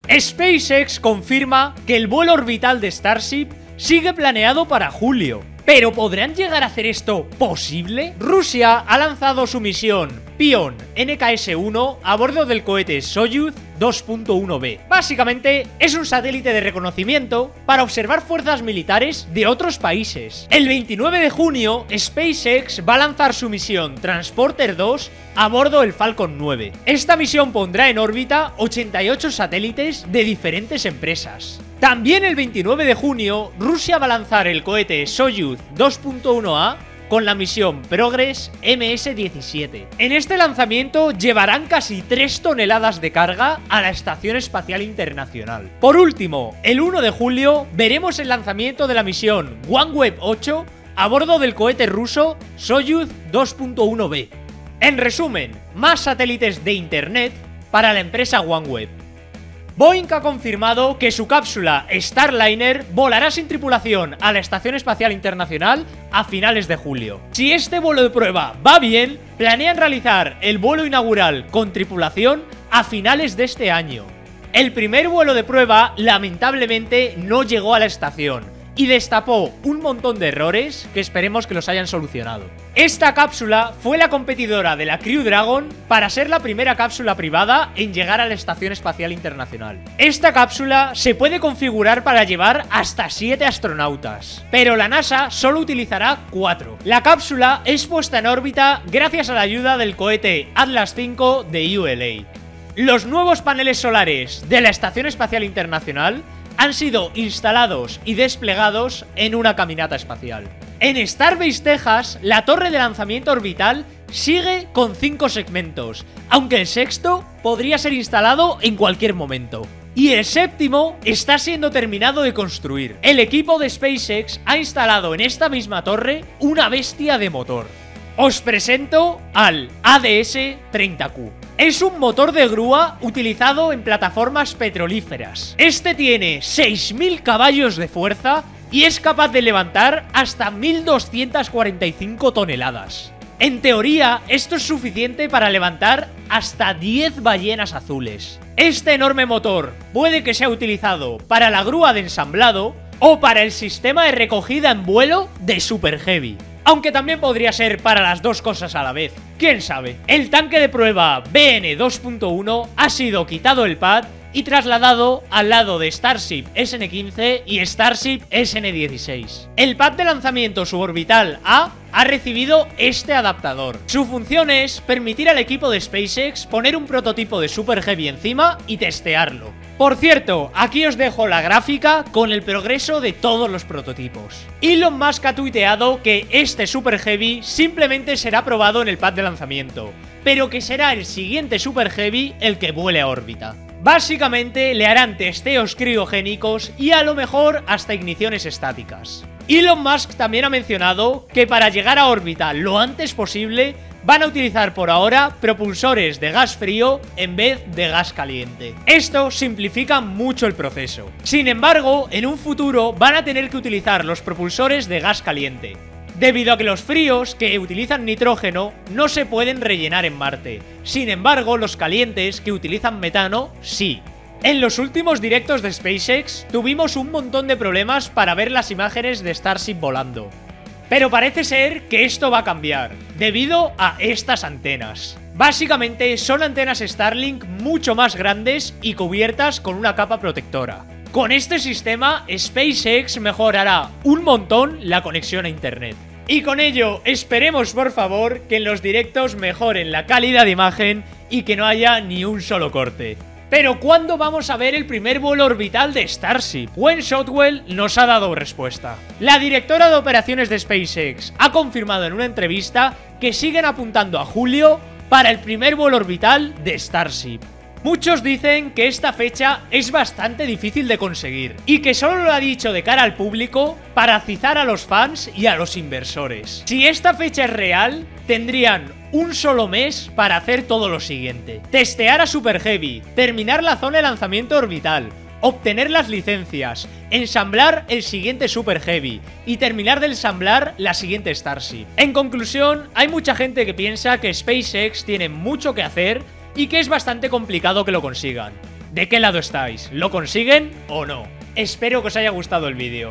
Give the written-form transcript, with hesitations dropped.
SpaceX confirma que el vuelo orbital de Starship sigue planeado para julio. ¿Pero podrán llegar a hacer esto posible? Rusia ha lanzado su misión Pion NKS-1 a bordo del cohete Soyuz 2.1B. Básicamente es un satélite de reconocimiento para observar fuerzas militares de otros países. El 29 de junio, SpaceX va a lanzar su misión Transporter 2 a bordo del Falcon 9. Esta misión pondrá en órbita 88 satélites de diferentes empresas. También el 29 de junio, Rusia va a lanzar el cohete Soyuz 2.1A con la misión Progress MS-17. En este lanzamiento llevarán casi 3 toneladas de carga a la Estación Espacial Internacional. Por último, el 1 de julio veremos el lanzamiento de la misión OneWeb 8 a bordo del cohete ruso Soyuz 2.1B. En resumen, más satélites de Internet para la empresa OneWeb. Boeing ha confirmado que su cápsula Starliner volará sin tripulación a la Estación Espacial Internacional a finales de julio. Si este vuelo de prueba va bien, planean realizar el vuelo inaugural con tripulación a finales de este año. El primer vuelo de prueba lamentablemente no llegó a la estación y destapó un montón de errores que esperemos que los hayan solucionado. Esta cápsula fue la competidora de la Crew Dragon para ser la primera cápsula privada en llegar a la Estación Espacial Internacional. Esta cápsula se puede configurar para llevar hasta 7 astronautas, pero la NASA solo utilizará 4. La cápsula es puesta en órbita gracias a la ayuda del cohete Atlas V de ULA. Los nuevos paneles solares de la Estación Espacial Internacional han sido instalados y desplegados en una caminata espacial. En Starbase, Texas, la torre de lanzamiento orbital sigue con 5 segmentos, aunque el sexto podría ser instalado en cualquier momento. Y el séptimo está siendo terminado de construir. El equipo de SpaceX ha instalado en esta misma torre una bestia de motor. Os presento al ADS-30Q. Es un motor de grúa utilizado en plataformas petrolíferas. Este tiene 6.000 caballos de fuerza y es capaz de levantar hasta 1.245 toneladas. En teoría, esto es suficiente para levantar hasta 10 ballenas azules. Este enorme motor puede que sea utilizado para la grúa de ensamblado o para el sistema de recogida en vuelo de Super Heavy. Aunque también podría ser para las dos cosas a la vez. ¿Quién sabe? El tanque de prueba BN-2.1 ha sido quitado el pad y trasladado al lado de Starship SN-15 y Starship SN-16. El pad de lanzamiento suborbital A ha recibido este adaptador. Su función es permitir al equipo de SpaceX poner un prototipo de Super Heavy encima y testearlo. Por cierto, aquí os dejo la gráfica con el progreso de todos los prototipos. Elon Musk ha tuiteado que este Super Heavy simplemente será probado en el pad de lanzamiento, pero que será el siguiente Super Heavy el que vuele a órbita. Básicamente le harán testeos criogénicos y a lo mejor hasta igniciones estáticas. Elon Musk también ha mencionado que para llegar a órbita lo antes posible van a utilizar por ahora propulsores de gas frío en vez de gas caliente. Esto simplifica mucho el proceso. Sin embargo, en un futuro van a tener que utilizar los propulsores de gas caliente, debido a que los fríos que utilizan nitrógeno no se pueden rellenar en Marte. Sin embargo, los calientes que utilizan metano, sí. En los últimos directos de SpaceX tuvimos un montón de problemas para ver las imágenes de Starship volando. Pero parece ser que esto va a cambiar, debido a estas antenas. Básicamente son antenas Starlink mucho más grandes y cubiertas con una capa protectora. Con este sistema, SpaceX mejorará un montón la conexión a internet. Y con ello, esperemos por favor que en los directos mejoren la calidad de imagen y que no haya ni un solo corte. Pero ¿cuándo vamos a ver el primer vuelo orbital de Starship? Gwen Shotwell nos ha dado respuesta. La directora de operaciones de SpaceX ha confirmado en una entrevista que siguen apuntando a julio para el primer vuelo orbital de Starship. Muchos dicen que esta fecha es bastante difícil de conseguir y que solo lo ha dicho de cara al público para atizar a los fans y a los inversores. Si esta fecha es real, tendrían un solo mes para hacer todo lo siguiente: testear a Super Heavy, terminar la zona de lanzamiento orbital, obtener las licencias, ensamblar el siguiente Super Heavy y terminar de ensamblar la siguiente Starship. En conclusión, hay mucha gente que piensa que SpaceX tiene mucho que hacer y que es bastante complicado que lo consigan. ¿De qué lado estáis? ¿Lo consiguen o no? Espero que os haya gustado el vídeo.